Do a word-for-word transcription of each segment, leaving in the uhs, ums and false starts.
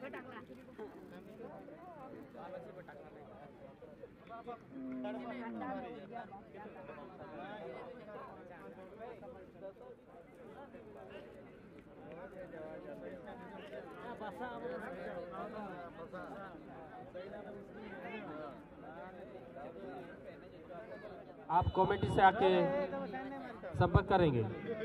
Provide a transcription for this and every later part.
आप कमेटी से आके संपर्क करेंगे।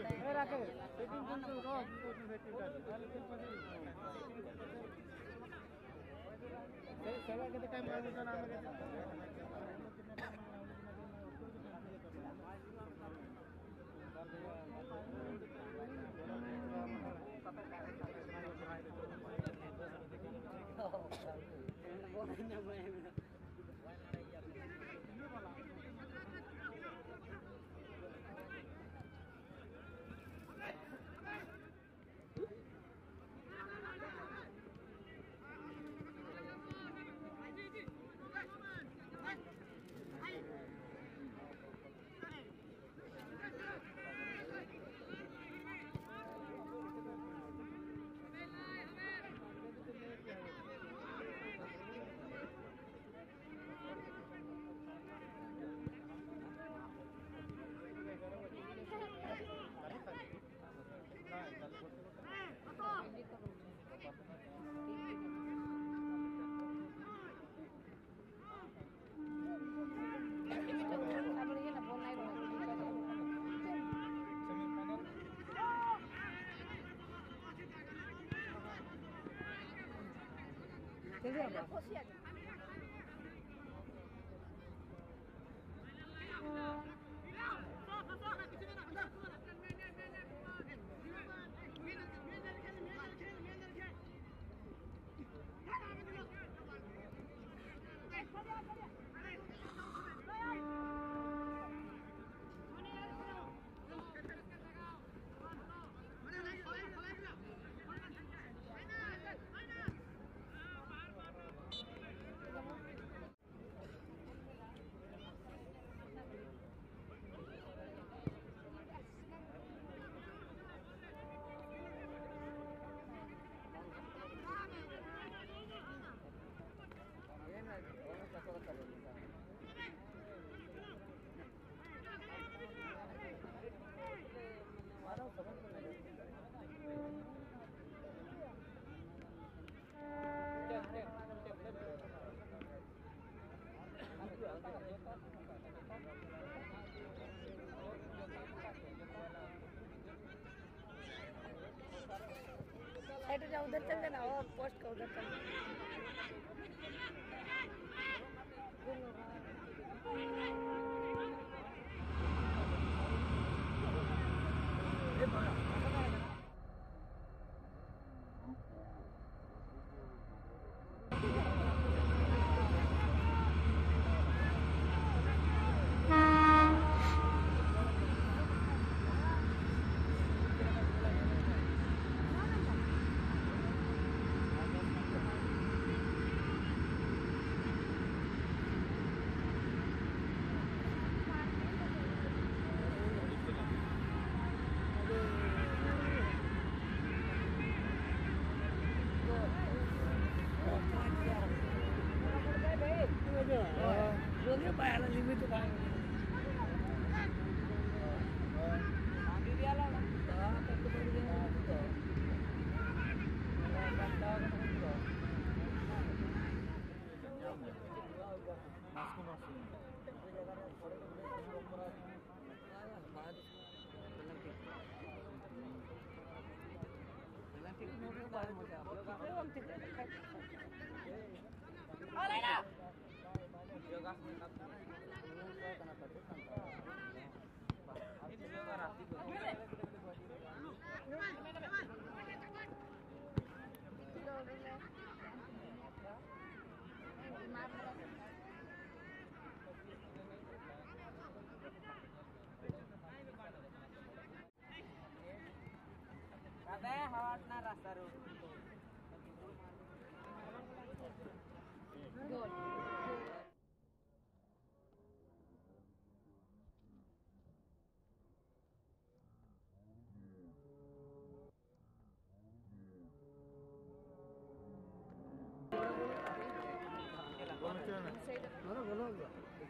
उधर चल देना, वो पोस्ट का उधर चल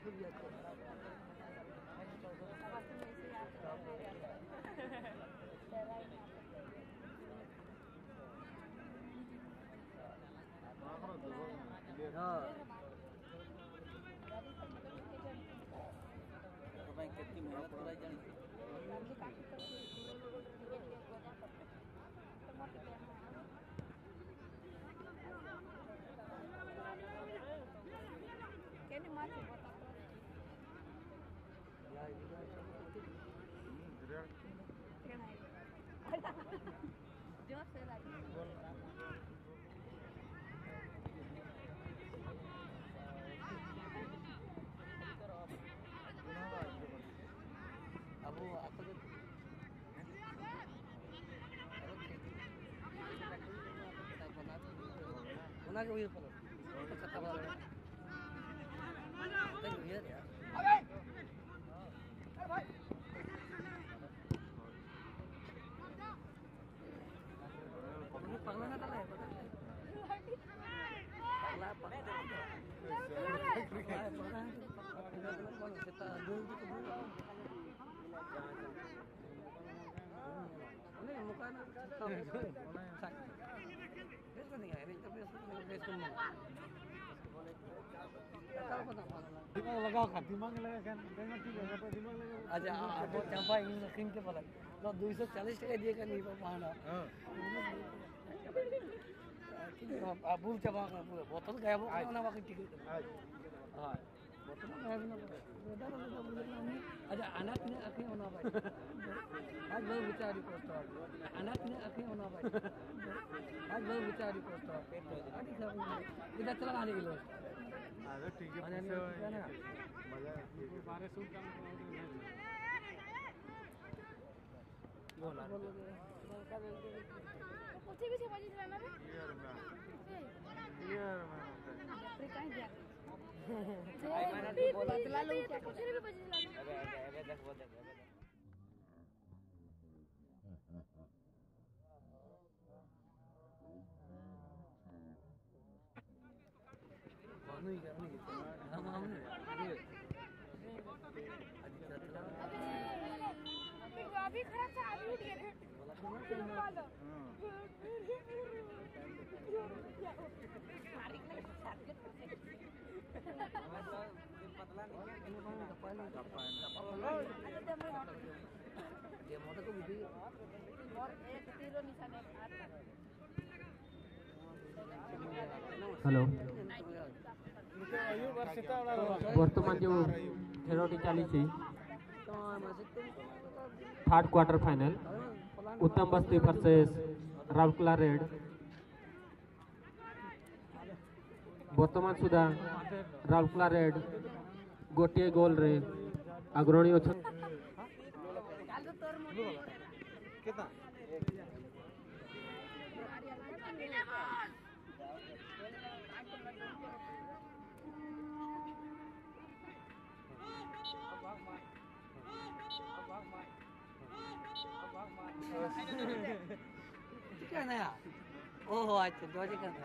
कितनी मेहनत कराई जानी Can you mark it? Dios se la Abu aku tu mana ke wheel palo kata bala thank you ya ini pangna na tala pangla pangla kita dulu tu ini muka na sak beso ni ay ito beso beso mo kalau pun tak masalah दिमाग लगाओ खा दिमाग लगा kan dengan ठीक है दिमाग लगा aja aku campai ini krim ke pala lo दो सौ चालीस टका दिए kan ni pahana हां abu coba botol gaya mo na makin tiket ah botol gaya mo beda beda boleh kami ada anaknya akhirnya ona baik आज बहुत विचारी कोस्ता anaknya akhirnya ona baik आज बहुत विचारी कोस्ता आदि सब इधर चला आने किलो अरे ठीक है मजा बारह सौ कम बोला कुछ भी समझ नहीं आना क्लियर में क्लियर में फिर कहीं जा आई मैंने बोला चला लो क्या कुछ भी बज लाना अबे अबे अबे देख वो देख अबे नहीं करनी हम हम अभी खड़ा था अभी उठ गए बोलो dia mau tak budi और एक किलो निशाने हेलो आयु वर्षिता वाला बर्तमान जो खेलटी चली थर्ड क्वार्टर फाइनल उत्तम बस्ती वर्सेस राउरकेला रेड बर्तमान सुधा राउरकेला रेड गोटे गोल रे अग्रणी अच्छा कितना क्या नया ओहो अच्छा दो जी करता है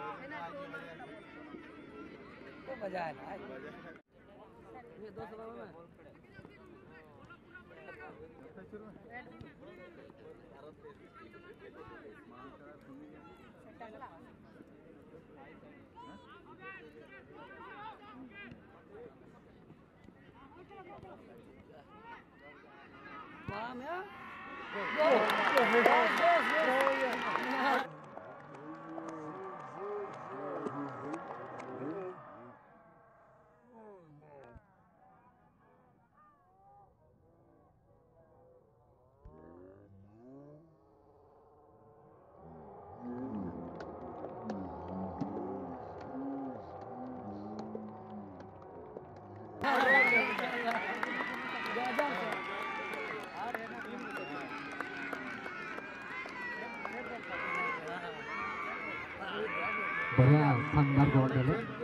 तो बजाए ना ये दो सौ में Paham ya? Go, go, go, go, go. बढ़िया शानदार गोल डाले